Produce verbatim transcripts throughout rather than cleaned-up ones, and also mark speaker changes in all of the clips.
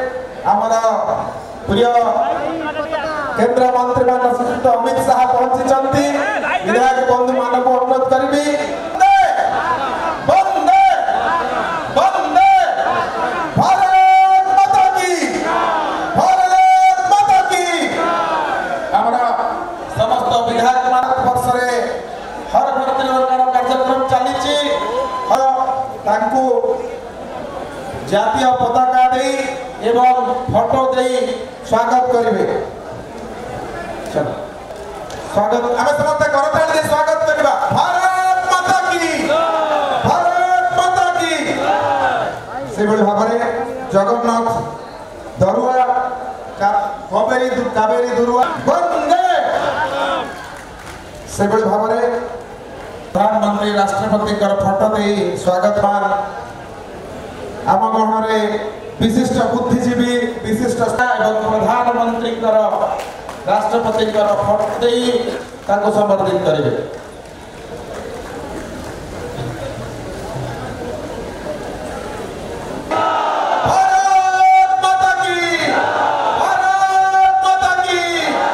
Speaker 1: आमर प्रिय केंद्र मंत्री मान श्रीयुक्त अमित शाह पहुंची विधायक बंधु मान को अनुरोध करी वंदे वंदे भारत माता की भारत माता की आमर समस्त विधायक मान वर्ष हर भर्ती कार्यक्रम चली जातीय पताका दे एवं फोटो दे स्वागत करेंगे। स्वागत आम समस्त करताली दे स्वागत करबा। भारत माता की भारत माता की से बड़ी भाबरे जगन्नाथ दरुआ कावेरी कावेरी दरुआ वंदे से बड़ी भाबरे प्रधानमंत्री राष्ट्रपति कर फोटो दे स्वागत मान आम गहरे विशिष्ट बुद्धिजीवी विशिष्ट एवं प्रधानमंत्री राष्ट्रपति फोटो दे संबर्धित करेंगे। भारत माता की भारत माता की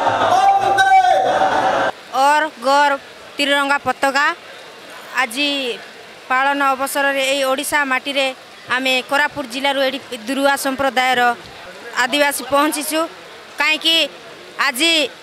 Speaker 1: वंदे।
Speaker 2: और गौर तिरंगा पताका आज पालन अवसर में ओडिशा माटी रे आमे कोरापुट जिलूर ये दुरुआ संप्रदायर आदिवासी पहुँचीचु कहीं आज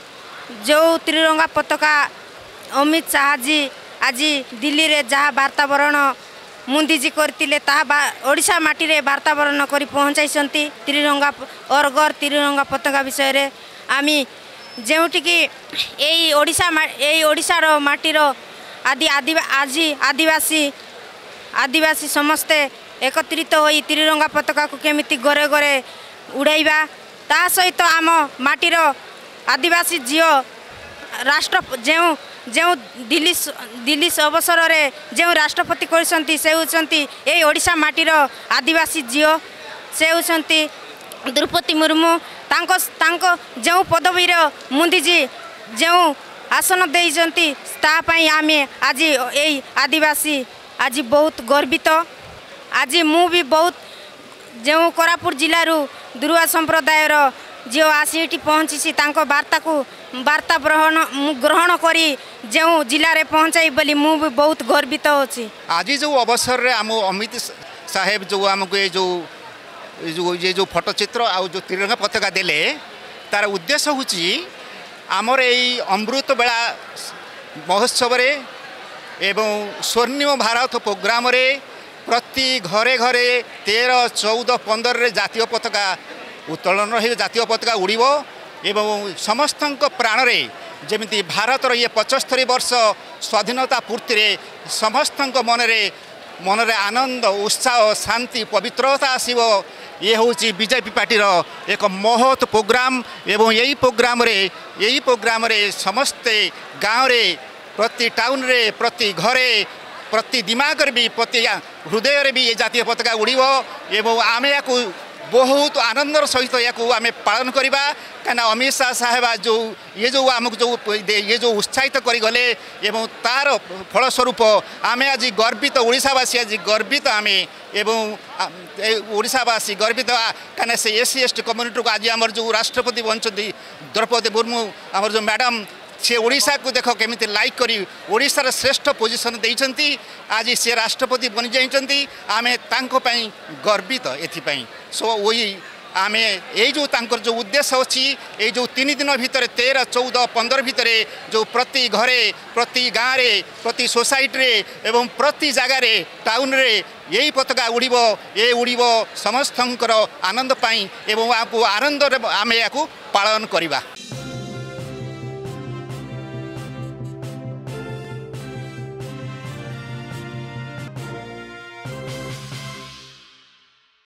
Speaker 2: जो त्रिरंगा पताका अमित शाह जी आज दिल्ली रे जहाँ वार्तावरण मुंदीजी करते ओडिशा माटी रे वार्तावरण कर पहुँचाई त्रिरंगा और गौर त्रिरंगा पताका विषय रे आमी जोटिकी यही ओडिशा यही ओडिशार माटीर आदि आदि आज आदिवासी आदिवासी समस्ते एकत्रित होई त्रिरंगा पताका को केमिति घरे घरे उड़ाइबा ता सहित आम माटीर आदिवासी झील राष्ट्र जो जो दिल्ली दिल्ली अवसर रे जो राष्ट्रपति करछंती से होचंती एई ओडिशा माटीर आदिवासी झील से होचंती द्रौपदी मुर्मू तांको तांको जो पदवी रे मुंदीजी जो आसन देइचंती ता पई आमे आज एई आदिवासी आज बहुत गर्वित। आज मु भी बहुत जो कोरापुट जिलूर दुरुआ संप्रदायर जो आसी पहुँची वार्ता को वार्ता ग्रहण ग्रहण करी जो जिले में पहुँचाई बोली मु भी बहुत गर्वित होची।
Speaker 3: आज जो अवसर रे आम अमित साहेब जो आमको ये जो जो ये जो फोटोचित्र आउ जो त्रिरंगा पताका देले तार उद्देश्य होची आमर यही अमृत बेला महोत्सव रे एवं स्वर्णिम भारत प्रोग्राम रे प्रति घरे घरे तेरह चौदह पंद्रह रे जातीय पताका उत्तोलन हो जातीय पताका उड़ीब एवं समस्त प्राण रे जमिति भारतर ये पचस्तरी वर्ष स्वाधीनता पूर्ति रे समस्त मन रे मन रे आनंद उत्साह शांति पवित्रता आसीब। ये हूँ बीजेपी पार्टी एक महत् प्रोग्राम एवं यही प्रोग्राम रे यही प्रोग्राम रे समस्ते गाँव रे प्रति टाउन रे प्रति घरे प्रति दिमाग भी प्रति हृदय रे भी ये जातीय पताका उड़ीब एवं आमे या बहुत आनंदर सहित या आम पालन करवा कहीं अमित शाह साहेब जो ये जो आमको जो ये जो उत्साहित करगले एवं तार फलस्वरूप आम आज गर्वित ओडिशावासी आज गर्वित आम एवं ओडिशावासी गर्वित कहीं से S C S T community को आज आमर जो राष्ट्रपति बनती द्रौपदी मुर्मू आमर जो मैडम से ओडिशा को देख केमिति लाइक करी ओडिशार श्रेष्ठ पोजिशन देइचंती आज से राष्ट्रपति बनी जाइचंती आमे तांको पई गर्वित एथिपई। सो वही आमे ये जो तांकर जो उद्देश्य अच्छी ये जो तीन दिन भितर तेरह चौदह पंद्रह भितर जो प्रति घरे प्रति गाँव रे प्रति सोसाइटी रे एवं प्रति जगार रे टाउन रे यही पताका उड़ीब ये उड़ीब समस्तंकर आनंद पाई एवं आपको आनंद आमे या पालन करवा।